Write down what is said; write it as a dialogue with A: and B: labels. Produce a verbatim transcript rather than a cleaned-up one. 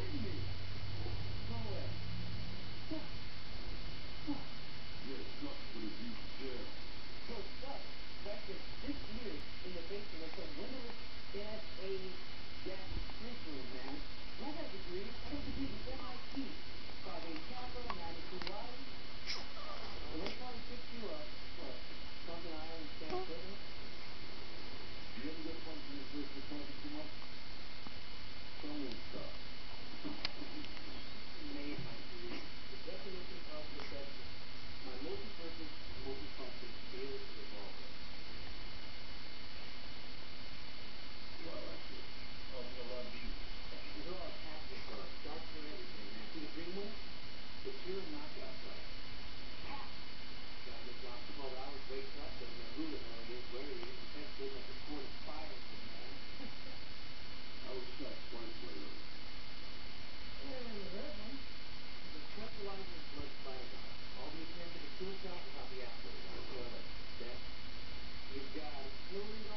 A: kidding me? No way.
B: Yeah, it sucks, but it's you to jail.
A: So it sucks. That spent six years in the basement of some windowless N S A gas sprinkler, man. And I got a degree. I got a degree from M I T. Five A Kappa, magna cum laude. And they probably picked you up. What? Something I understand further?
B: You ever get punched in the face for talking too much? Someone stop.
A: Made my career. The definition of professional. My multi-purpose, multi-function field revolver.
B: Well, that's it. Oh, we got a lot of these.
A: These are all tactics, uh, sharp for everything, man. See the green one? The pure knockout type. Ha! Guy gets off twelve hours, wakes up, doesn't know who the hell he is, where he is, and takes it like a quart of fire in his man.
B: I was shot twice by them.
A: And the red one is a specialized in blood spider gun. All the attempts at a kill shot without the after. Without kill, like death. You've got a fluid